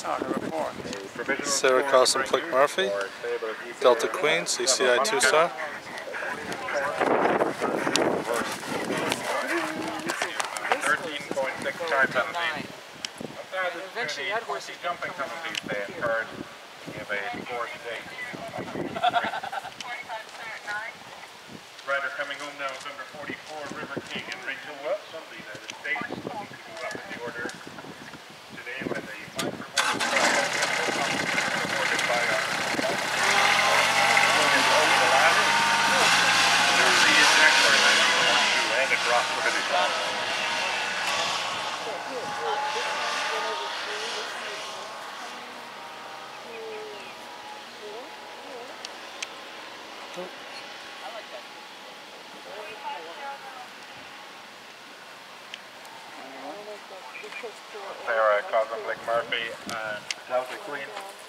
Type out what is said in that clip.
Sara Kozumplik Murphy, Delta Queen, CCI 2-star. Eventually that horse is jumping penalties they incurred. Give a 4-state. Rider coming home now is number 44, River King, and Rachel Welch from the United States, looking to move up in the order today with a 5 for 1 supported by over the ladder. There's the attack for 9.2 and a drop for finish. Sara Kozumplik Murphy and Delta Queen.